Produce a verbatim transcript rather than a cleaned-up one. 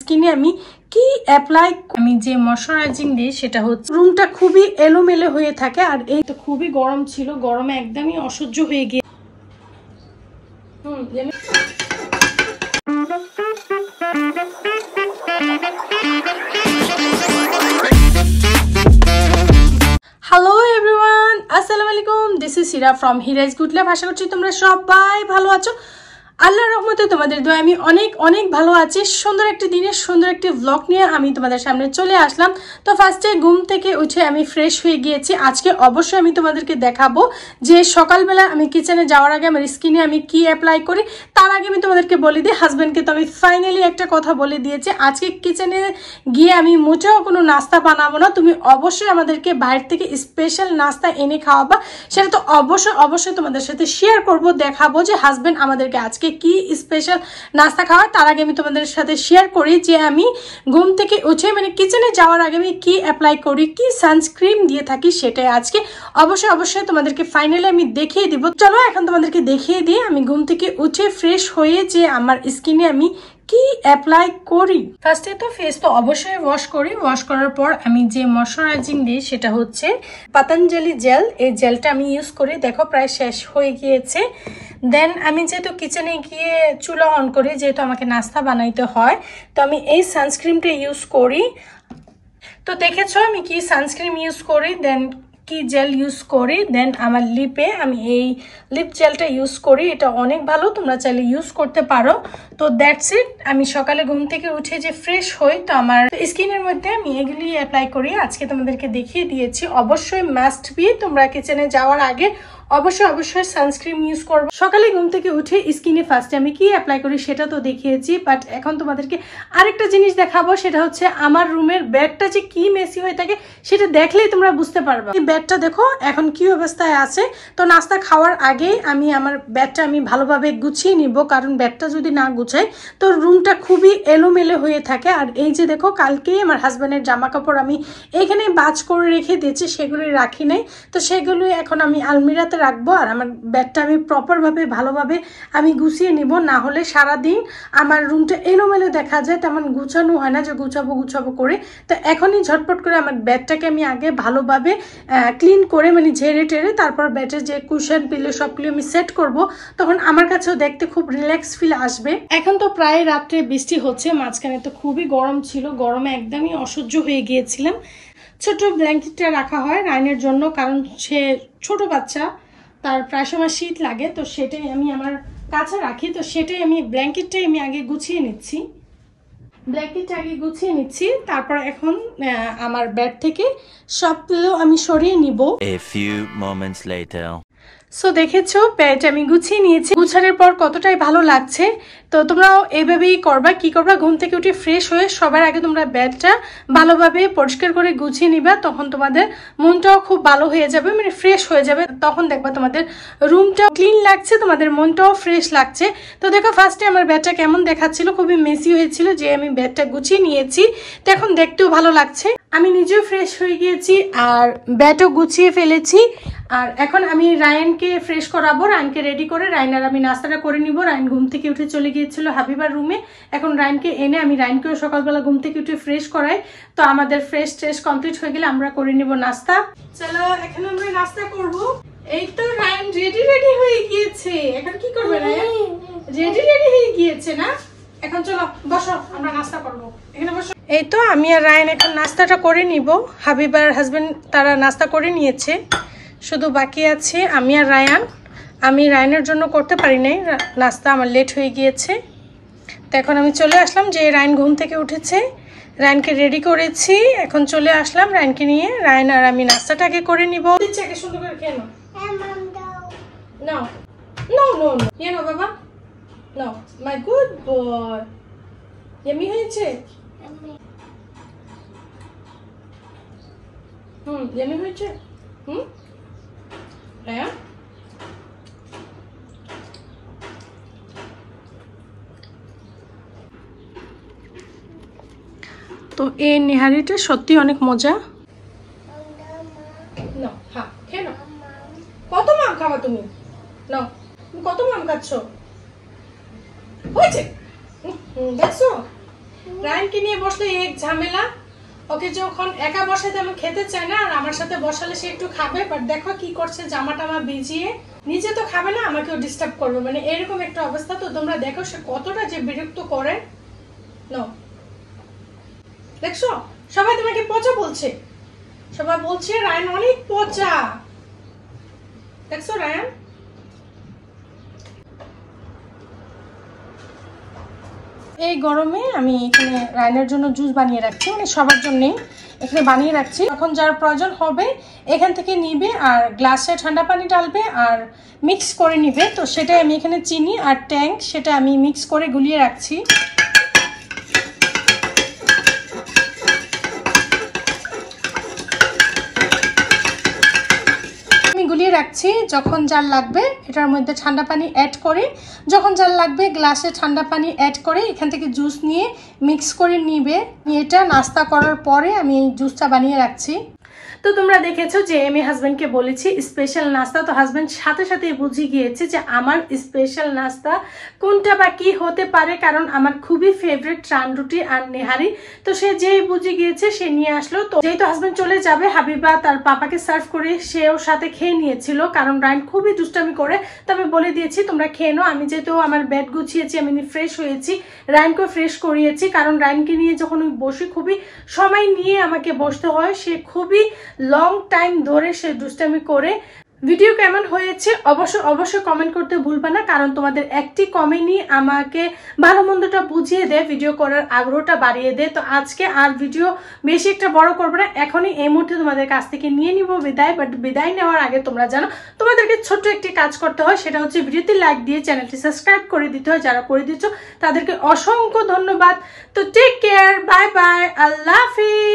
স্কিনে আমি কি অ্যাপ্লাই আমি যে ময়শ্চারাইজিং দিই সেটা হচ্ছে রুমটা খুবই এলোমেলো হয়ে থাকে। আর এই তো খুবই গরম ছিল, গরমে একদমই অসহ্য হয়ে গিয়ে হুম জানি হ্যালো এভরিওয়ান, আসসালামু আলাইকুম। This is Hira from Hira's good life. আশা করছি তোমরা সবাই ভালো আছো। আল্লাহর রহমতে তোমাদের দোয়া আমি অনেক অনেক ভালো আছি। সুন্দর একটি দিনের সুন্দর একটি ব্লগ নিয়ে আমি তোমাদের সামনে চলে আসলাম। তো ফার্স্টে ঘুম থেকে উঠে আমি ফ্রেশ হয়ে গিয়েছি। আজকে অবশ্যই আমি তোমাদেরকে দেখাবো যে সকালবেলা আমি কিচেনে যাওয়ার আগে আমার স্কিনে আমি কি অ্যাপ্লাই করি। তার আগে আমি তোমাদেরকে বলে দিই, হাজব্যান্ডকে তো আমি ফাইনালি একটা কথা বলে দিয়েছি, আজকে কিচেনে গিয়ে আমি মোটেও কোনো নাস্তা বানাবো না। তুমি অবশ্যই আমাদেরকে বাইরে থেকে স্পেশাল নাস্তা এনে খাওয়াবা। সেটা তো অবশ্যই অবশ্যই তোমাদের সাথে শেয়ার করব, দেখাবো যে হাজব্যান্ড আমাদেরকে আজকে কি স্পেশাল নাস্তা খাওয়ায়। তার আগে আমি তোমাদের সাথে শেয়ার করি যে আমি ঘুম থেকে উঠে মানে কিচেনে যাওয়ার আগে আমি কি অ্যাপ্লাই করি, কি সানস্ক্রিন দিয়ে থাকি, সেটাই আজকে অবশ্যই অবশ্যই তোমাদেরকে ফাইনালি আমি দেখিয়ে দিব। চলো এখন তোমাদেরকে দেখিয়ে দিই আমি ঘুম থেকে উঠে ফ্রেশ হয়ে যে আমার স্কিনে আমি কি অ্যাপ্লাই করি। ফার্স্টে তো ফেস তো অবশ্যই ওয়াশ করি। ওয়াশ করার পর আমি যে ময়শ্চারাইজিং দিই সেটা হচ্ছে পতঞ্জলি জেল। এই জেলটা আমি ইউজ করি। দেখো প্রায় শেষ হয়ে গিয়েছে। দেন আমি যেহেতু কিচেনে গিয়ে চুলা অন করি, যেহেতু আমাকে নাস্তা বানাইতে হয়, তো আমি এই সানস্ক্রিনটা ইউজ করি। তো দেখেছো আমি কি সানস্ক্রিন ইউজ করি, দেন কি জেল ইউজ করি। দেন আমার লিপে আমি এই লিপ জেলটা ইউজ করি। এটা অনেক ভালো, তোমরা চাইলে ইউজ করতে পারো। তো দ্যাটস ইট। আমি সকালে ঘুম থেকে উঠে যে ফ্রেশ হই, তো আমার স্কিনের মধ্যে আমি এগুলি অ্যাপ্লাই করি। আজকে তোমাদেরকে দেখিয়ে দিয়েছি। অবশ্যই মাস্ট বি তোমরা কিচেনে যাওয়ার আগে অবশ্যই অবশ্যই সানস্ক্রিন ইউজ করবো। সকালে ঘুম থেকে উঠে স্কিনে ফার্স্টে আমি কি অ্যাপ্লাই করি সেটা তো দেখিয়েছি, বাট এখন তোমাদেরকে আরেকটা জিনিস দেখাবো। সেটা হচ্ছে আমার রুমের বেডটা যে কি মেসি হয়ে থাকে সেটা দেখলেই তোমরা বুঝতে পারবে। এই বেডটা দেখো এখন কি অবস্থায় আছে। তো নাস্তা খাওয়ার আগে আমি আমার বেডটা আমি ভালোভাবে গুছিয়ে নিব, কারণ বেডটা যদি না গুছাই তো রুমটা খুবই এলোমেলো হয়ে থাকে। আর এই যে দেখো কালকেই আমার হাজব্যান্ডের জামা কাপড় আমি এখানে বাজ করে রেখে দিয়েছি, সেগুলি রাখি নাই। তো সেগুলো এখন আমি আলমিরাতে রাখবো। আর আমার বেডটা আমি প্রপারভাবে ভালোভাবে আমি গুছিয়ে নিব, না হলে সারাদিন আমার রুমটা এলোমেলো দেখা যায়, তেমন গুছানো হয় না যে গুছাবো গুছাবো করে। তো এখনই ঝটপট করে আমার বেডটাকে আমি আগে ভালোভাবে ক্লিন করে মানে ঝেড়ে টেরে তারপর বেডের যে কুশন পিলো সবগুলো আমি সেট করব। তখন আমার কাছেও দেখতে খুব রিল্যাক্স ফিল আসবে। এখন তো প্রায় রাত্রে বৃষ্টি হচ্ছে, মাঝখানে তো খুবই গরম ছিল, গরমে একদমই অসহ্য হয়ে গিয়েছিলাম। ছোট ব্ল্যাঙ্কেটটা রাখা হয় রাইনের জন্য, কারণ সে ছোট বাচ্চা, তার প্রায় সময় শীত লাগে। তো সেটাই আমি আমার কাছে রাখি। তো সেটাই আমি ব্ল্যাঙ্কেটটাই আমি আগে গুছিয়ে নিচ্ছি ব্ল্যাঙ্কেটটা আগে গুছিয়ে নিচ্ছি তারপর এখন আমার বেড থেকে সবগুলো আমি সরিয়ে নিব। A few moments later. So দেখেছো বেড আমি গুছিয়ে নিয়েছি। গুছানোর পর কতটাই ভালো লাগছে। তো তোমরাও এইভাবেই করবা। কি করবা, ঘুম থেকে উঠে ফ্রেশ হয়ে সবার আগে তোমরা বেডটা ভালোভাবে পরিষ্কার করে গুছিয়ে নিবা। তখন তোমাদের মনটাও খুব ভালো হয়ে যাবে, মানে ফ্রেশ হয়ে যাবে। তখন দেখবা তোমাদের রুমটা ক্লিন লাগছে, তোমাদের মনটাও ফ্রেশ লাগছে। তো দেখো ফার্স্টে আমার বেডটা কেমন দেখাচ্ছিল, খুবই মেসি হয়েছিল। যে আমি বেডটা গুছিয়ে নিয়েছি, তো এখন দেখতেও ভালো লাগছে। আমি নিজেও ফ্রেশ হয়ে গিয়েছি আর বেডও গুছিয়ে ফেলেছি। আর এখন আমি রায়নকে ফ্রেশ করাবো, রায়নকে রেডি করে রায়ন আর আমি নাস্তাটা করে নিব। রায়ন ঘুম থেকে উঠে চলে গিয়েছিল হাবিবার রুমে। এখন রায়নকে এনে আমি রায়নকেও সকালবেলা ঘুম থেকে উঠে ফ্রেশ করাই। তো আমাদের ফ্রেশ ট্রেশ কমপ্লিট হয়ে গেলে আমরা করে নিব নাস্তা। চলো এখন আমরা নাস্তা করব। এই তো রায়ন রেডি রেডি হয়ে গিয়েছে। এখন কি করবে রায়ন? রেডি রেডি হয়ে গিয়েছে না? এখন চলো বসো, আমরা নাস্তা করবো। এখানে বসো। এই তো আমি আর রায়ন এখন নাস্তাটা করে নিব। হাবিবার হাজবেন্ড তারা নাস্তা করে নিয়েছে, শুধু বাকি আছে আমি আর রায়ান। আমি রায়নের জন্য করতে পারি নাই নাস্তা, আমার লেট হয়ে গিয়েছে। তো এখন আমি চলে আসলাম যে রায়ন ঘুম থেকে উঠেছে, রায়নকে রেডি করেছি। এখন চলে আসলাম রায়নকে নিয়ে। রায়ন আর আমি নাস্তাটাকে করে নিব। সুন্দর করে খেয়ে নাও। নো নো নো ইয়ে নো বাবা, no my good boy. Yummy হয়েছে? হুম ইয়ামি হয়েছে। হুম রায়ন তো এই নেহারিটা সত্যি অনেক মজা। নাও হ্যাঁ খেয়ে নাও। কত মাম খাওয়া তুমি? নাও তুমি কত মাম খাচ্ছ? হয়েছে দেখছো? রায়ানকে নিয়ে বসলে এক ঝামেলা। ওকে যখন একা বসে তেমন খেতে চায় না, আর আমার সাথে বসালে সে একটু খাবে, বাট দেখো কি করছে, জামা টামা ভিজিয়ে নিজে তো খাবে না, আমাকেও ডিস্টার্ব করবে, মানে এরকম একটা অবস্থা। তো তোমরা দেখো সে কতটা যে বিরক্ত করে। নো দেখছো, সবাই তোমাকে পচা বলছে, সবাই বলছে রায়ান অনেক পচা। দেখছো রায়ান, এই গরমে আমি এখানে রায়ানের জন্য জুস বানিয়ে রাখছি, মানে সবার জন্যই এখানে বানিয়ে রাখছি। যখন যার প্রয়োজন হবে এখান থেকে নিবে আর গ্লাসে ঠান্ডা পানি ঢালবে আর মিক্স করে নিবে। তো সেটাই আমি এখানে চিনি আর ট্যাঙ্ক সেটা আমি মিক্স করে গুলিয়ে রাখছি। গুলিয়ে রাখছি, যখন যার লাগবে এটার মধ্যে ঠান্ডা পানি অ্যাড করে, যখন যার লাগবে গ্লাসে ঠান্ডা পানি অ্যাড করে এখান থেকে জুস নিয়ে মিক্স করে নিবে। এটা নাস্তা করার পরে আমি এই জুসটা বানিয়ে রাখছি। তো তোমরা দেখেছো যে আমি হাজব্যান্ডকে বলেছি স্পেশাল নাস্তা, তো হাজব্যান্ড সাথে সাথে বুঝে গিয়েছে যে আমার স্পেশাল নাস্তা কোনটা বা কি হতে পারে, কারণ আমার খুবই ফেভারিট রান রুটি আর নেহারি। তো সে যেই বুঝে গিয়েছে সে নিয়ে আসলো। তো যেহেতু হাজব্যান্ড চলে যাবে, হাবিবা তার পাপাকে সার্ভ করে সে ওর সাথে খেয়ে নিয়েছিল, কারণ রায়ান খুবই দুষ্টামি করে। তো আমি বলে দিয়েছি তোমরা খেয়ে নাও, আমি যেহেতু আমার বেড গুছিয়েছি, আমি ফ্রেশ হয়েছি, রায়ানকে ফ্রেশ করিয়েছি, কারণ রায়ানকে নিয়ে যখন আমি বসি খুবই সময় নিয়ে আমাকে বসতে হয়, সে খুবই লং টাইম ধরে সে দুষ্টামি করে। ভিডিও কেমন হয়েছে অবশ্যই অবশ্যই কমেন্ট করতে ভুলবা না, কারণ তোমাদের একটি কমেন্টই আমাকে ভালো মন্দটা বুঝিয়ে দেয়, ভিডিও করার আগ্রহটা বাড়িয়ে দেয়। তো আজকে আর ভিডিও বেশি একটা বড় করবো না, এখনই এই মুহূর্তে তোমাদের কাছ থেকে নিয়ে নিব বিদায়। বাট বিদায় নেওয়ার আগে তোমরা জানো তোমাদেরকে ছোট্ট একটি কাজ করতে হয়, সেটা হচ্ছে ভিডিওতে লাইক দিয়ে চ্যানেলটি সাবস্ক্রাইব করে দিতে হয়। যারা করে দিচ্ছ তাদেরকে অসংখ্য ধন্যবাদ। তো টেক কেয়ার, বাই বাই, আল্লাহ হাফিজ।